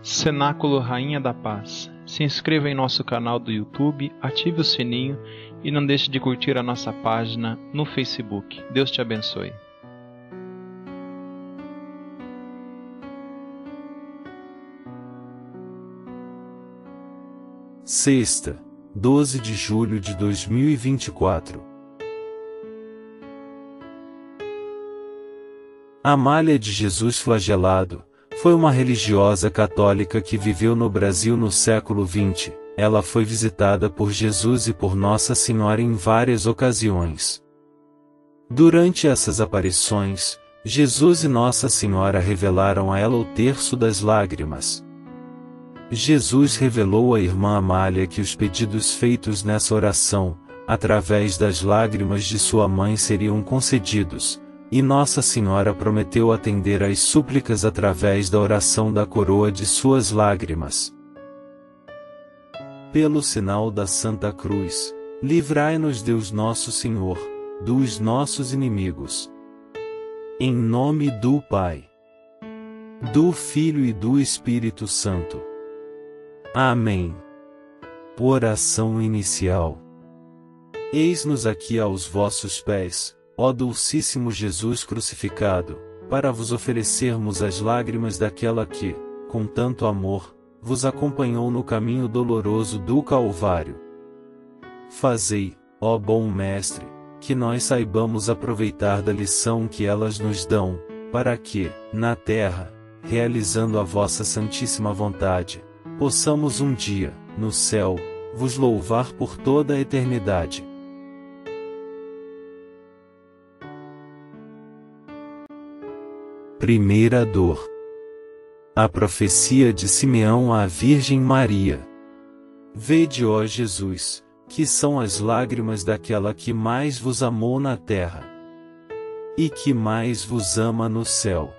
Cenáculo Rainha da Paz. Se inscreva em nosso canal do YouTube, ative o sininho e não deixe de curtir a nossa página no Facebook. Deus te abençoe. Sexta, 12 de julho de 2024. Amália de Jesus Flagelado foi uma religiosa católica que viveu no Brasil no século XX. Ela foi visitada por Jesus e por Nossa Senhora em várias ocasiões. Durante essas aparições, Jesus e Nossa Senhora revelaram a ela o terço das lágrimas. Jesus revelou à irmã Amália que os pedidos feitos nessa oração, através das lágrimas de sua mãe, seriam concedidos, e Nossa Senhora prometeu atender às súplicas através da oração da coroa de suas lágrimas. Pelo sinal da Santa Cruz, livrai-nos Deus Nosso Senhor, dos nossos inimigos. Em nome do Pai, do Filho e do Espírito Santo. Amém. Oração inicial. Eis-nos aqui aos vossos pés, ó Dulcíssimo Jesus crucificado, para vos oferecermos as lágrimas daquela que, com tanto amor, vos acompanhou no caminho doloroso do Calvário. Fazei, ó bom Mestre, que nós saibamos aproveitar da lição que elas nos dão, para que, na terra, realizando a vossa santíssima vontade, possamos um dia, no céu, vos louvar por toda a eternidade. Primeira dor. A profecia de Simeão à Virgem Maria. Vede, ó Jesus, que são as lágrimas daquela que mais vos amou na terra, e que mais vos ama no céu.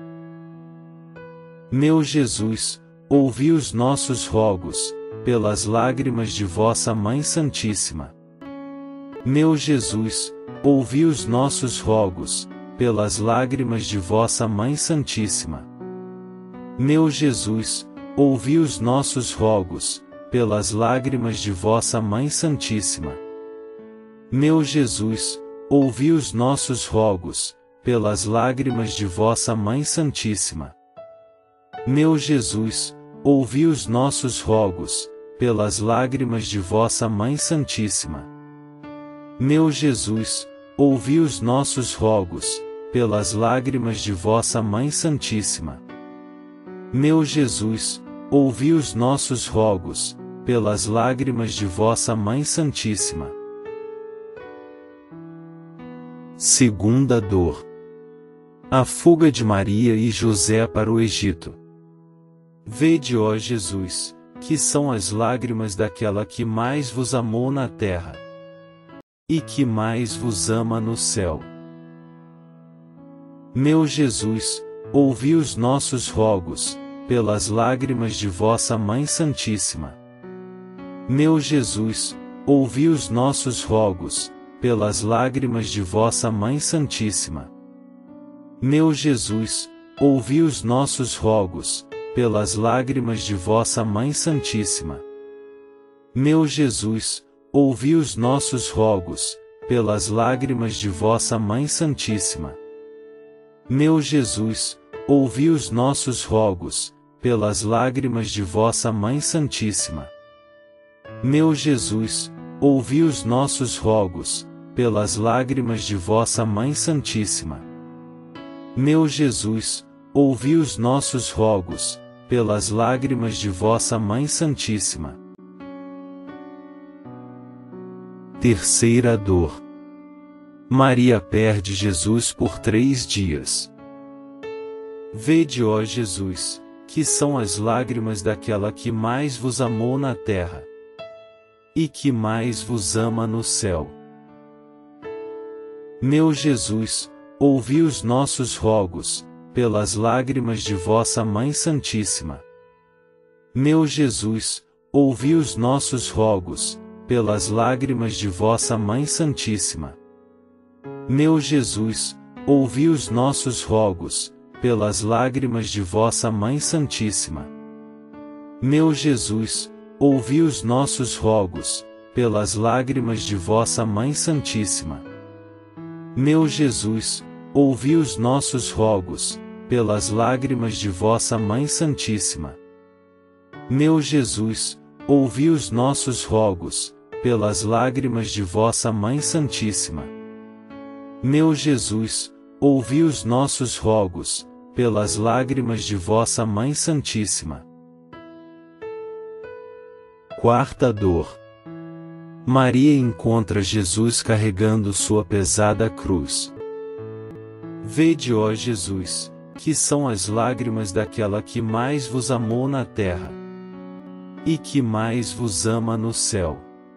Meu Jesus, ouvi os nossos rogos, pelas lágrimas de vossa Mãe Santíssima. Meu Jesus, ouvi os nossos rogos, pelas lágrimas de vossa Mãe Santíssima. Meu Jesus, ouvi os nossos rogos, pelas lágrimas de vossa Mãe Santíssima. Meu Jesus, ouvi os nossos rogos, pelas lágrimas de vossa Mãe Santíssima. Meu Jesus, ouvi os nossos rogos, pelas lágrimas de vossa Mãe Santíssima. Meu Jesus, ouvi os nossos rogos, pelas lágrimas de vossa Mãe Santíssima. Meu Jesus, ouvi os nossos rogos, pelas lágrimas de vossa Mãe Santíssima. Segunda dor. A fuga de Maria e José para o Egito. Vede, ó Jesus, que são as lágrimas daquela que mais vos amou na terra, e que mais vos ama no céu. Meu Jesus, ouvi os nossos rogos, pelas lágrimas de vossa Mãe Santíssima. Meu Jesus, ouvi os nossos rogos, pelas lágrimas de vossa Mãe Santíssima. Meu Jesus, ouvi os nossos rogos, pelas lágrimas de vossa Mãe Santíssima. Meu Jesus, ouvi os nossos rogos, pelas lágrimas de vossa Mãe Santíssima. Meu Jesus, ouvi os nossos rogos, pelas lágrimas de vossa Mãe Santíssima. Meu Jesus, ouvi os nossos rogos, pelas lágrimas de vossa Mãe Santíssima. Meu Jesus, ouvi os nossos rogos, pelas lágrimas de vossa Mãe Santíssima. Terceira dor. Maria perde Jesus por 3 dias. Vede, ó Jesus, que são as lágrimas daquela que mais vos amou na terra, e que mais vos ama no céu. Meu Jesus, ouvi os nossos rogos, pelas lágrimas de vossa Mãe Santíssima. Meu Jesus, ouvi os nossos rogos, pelas lágrimas de vossa Mãe Santíssima. Meu Jesus, ouvi os nossos rogos, pelas lágrimas de vossa Mãe Santíssima. Meu Jesus, ouvi os nossos rogos, pelas lágrimas de vossa Mãe Santíssima. Meu Jesus, ouvi os nossos rogos, pelas lágrimas de vossa Mãe Santíssima. Meu Jesus, ouvi os nossos rogos, pelas lágrimas de vossa Mãe Santíssima. Meu Jesus, ouvi os nossos rogos, pelas lágrimas de vossa Mãe Santíssima. Quarta dor. Maria encontra Jesus carregando sua pesada cruz. Vede, ó Jesus, que são as lágrimas daquela que mais vos amou na terra, e que mais vos ama no céu.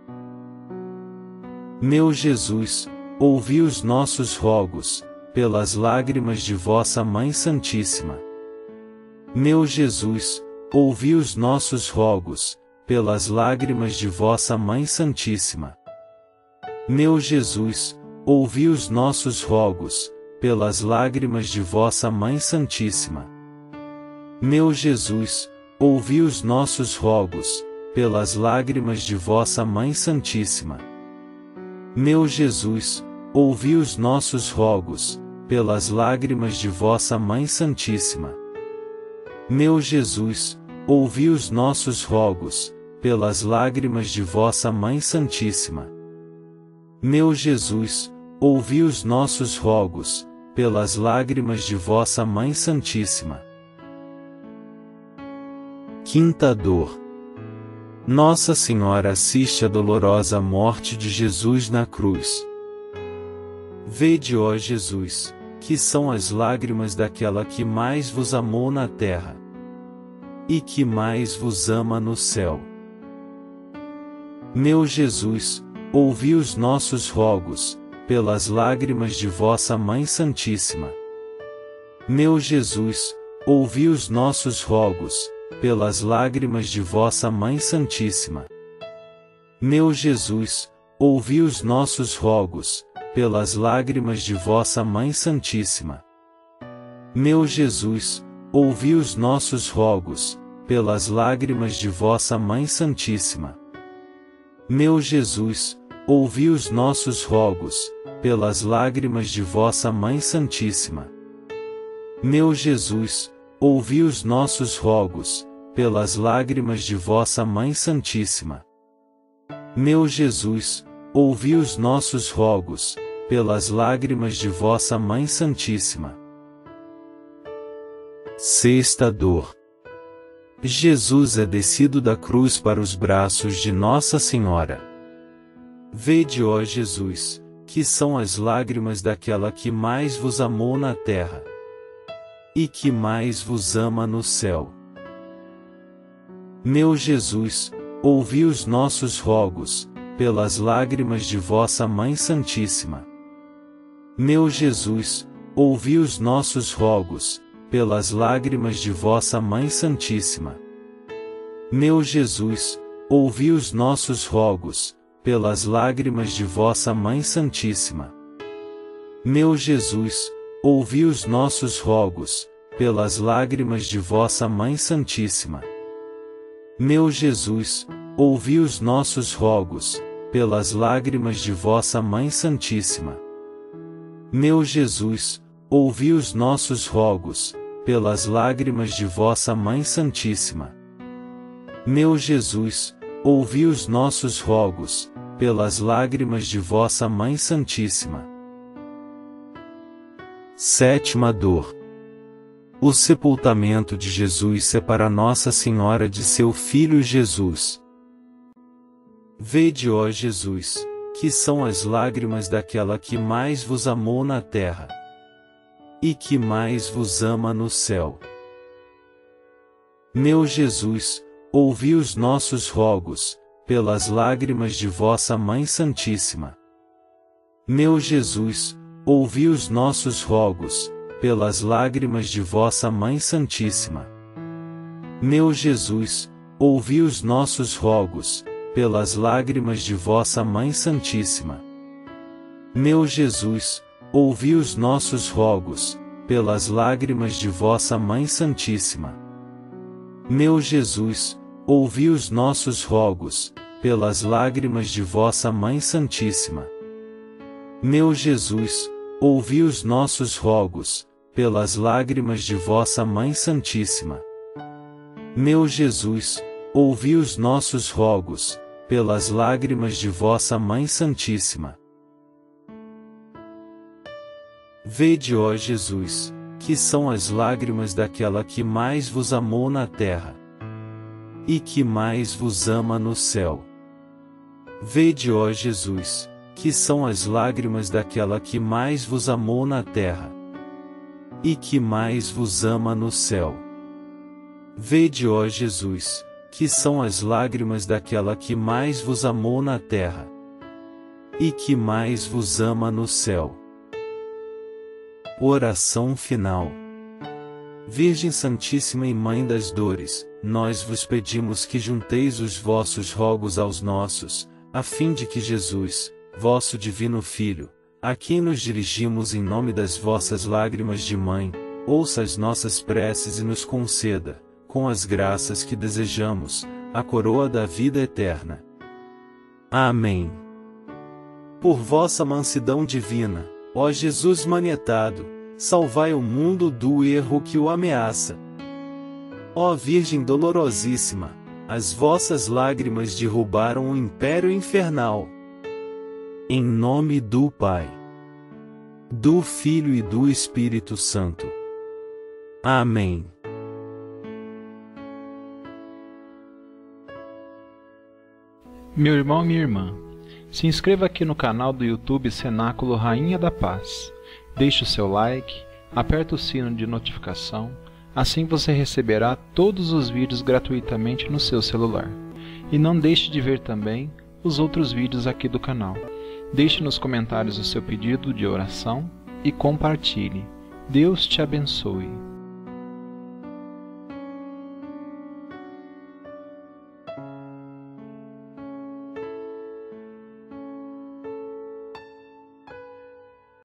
Meu Jesus, ouvi os nossos rogos, pelas lágrimas de vossa Mãe Santíssima. Meu Jesus, ouvi os nossos rogos, pelas lágrimas de vossa Mãe Santíssima. Meu Jesus, ouvi os nossos rogos, pelas lágrimas de vossa Mãe Santíssima. Meu Jesus, ouvi os nossos rogos, pelas lágrimas de vossa Mãe Santíssima. Meu Jesus, ouvi os nossos rogos, pelas lágrimas de vossa Mãe Santíssima. Meu Jesus, ouvi os nossos rogos, pelas lágrimas de vossa Mãe Santíssima. Meu Jesus, ouvi os nossos rogos, pelas lágrimas de vossa Mãe Santíssima. Quinta dor. Nossa Senhora assiste à dolorosa morte de Jesus na cruz. Vede, ó Jesus, que são as lágrimas daquela que mais vos amou na terra, e que mais vos ama no céu. Meu Jesus, ouvi os nossos rogos, pelas lágrimas de vossa Mãe Santíssima. Meu Jesus, ouvi os nossos rogos, pelas lágrimas de vossa Mãe Santíssima. Meu Jesus, ouvi os nossos rogos, pelas lágrimas de vossa Mãe Santíssima. Meu Jesus, ouvi os nossos rogos, pelas lágrimas de vossa Mãe Santíssima. Meu Jesus, ouvi os nossos rogos, pelas lágrimas de vossa Mãe Santíssima. Meu Jesus, ouvi os nossos rogos, pelas lágrimas de vossa Mãe Santíssima. Meu Jesus, ouvi os nossos rogos, pelas lágrimas de vossa Mãe Santíssima. Sexta dor. Jesus é descido da cruz para os braços de Nossa Senhora. Vede, ó Jesus, que são as lágrimas daquela que mais vos amou na terra, e que mais vos ama no céu. Meu Jesus, ouvi os nossos rogos, pelas lágrimas de vossa Mãe Santíssima. Meu Jesus, ouvi os nossos rogos, pelas lágrimas de vossa Mãe Santíssima. Meu Jesus, ouvi os nossos rogos, pelas lágrimas de vossa Mãe Santíssima. Meu Jesus, ouvi os nossos rogos, pelas lágrimas de vossa Mãe Santíssima. Meu Jesus, ouvi os nossos rogos, pelas lágrimas de vossa Mãe Santíssima. Meu Jesus, ouvi os nossos rogos, pelas lágrimas de vossa Mãe Santíssima. Meu Jesus, ouvi os nossos rogos, pelas lágrimas de vossa Mãe Santíssima. Sétima dor. O sepultamento de Jesus separa Nossa Senhora de seu Filho Jesus. Vede, ó Jesus, que são as lágrimas daquela que mais vos amou na terra, e que mais vos ama no céu. Meu Jesus, ouvi os nossos rogos, pelas lágrimas de vossa Mãe Santíssima. Meu Jesus, ouvi os nossos rogos, pelas lágrimas de vossa Mãe Santíssima. Meu Jesus, ouvi os nossos rogos, pelas lágrimas de vossa Mãe Santíssima. Meu Jesus, ouvi os nossos rogos, pelas lágrimas de vossa Mãe Santíssima. Meu Jesus, ouvi os nossos rogos, pelas lágrimas de vossa Mãe Santíssima. Meu Jesus, ouvi os nossos rogos, pelas lágrimas de vossa Mãe Santíssima. Meu Jesus, ouvi os nossos rogos, pelas lágrimas de vossa Mãe Santíssima. Vede, ó Jesus, que são as lágrimas daquela que mais vos amou na terra, e que mais vos ama no céu. Vede, ó Jesus, que são as lágrimas daquela que mais vos amou na terra, e que mais vos ama no céu. Vede, ó Jesus, que são as lágrimas daquela que mais vos amou na terra, e que mais vos ama no céu. Oração final. Virgem Santíssima e Mãe das Dores, nós vos pedimos que junteis os vossos rogos aos nossos, a fim de que Jesus, vosso divino Filho, a quem nos dirigimos em nome das vossas lágrimas de mãe, ouça as nossas preces e nos conceda, com as graças que desejamos, a coroa da vida eterna. Amém. Por vossa mansidão divina, ó Jesus manietado, salvai o mundo do erro que o ameaça. Ó Virgem dolorosíssima, as vossas lágrimas derrubaram o império infernal. Em nome do Pai, do Filho e do Espírito Santo. Amém. Meu irmão e minha irmã, se inscreva aqui no canal do YouTube Cenáculo Rainha da Paz. Deixe o seu like, aperte o sino de notificação, assim você receberá todos os vídeos gratuitamente no seu celular. E não deixe de ver também os outros vídeos aqui do canal. Deixe nos comentários o seu pedido de oração e compartilhe. Deus te abençoe.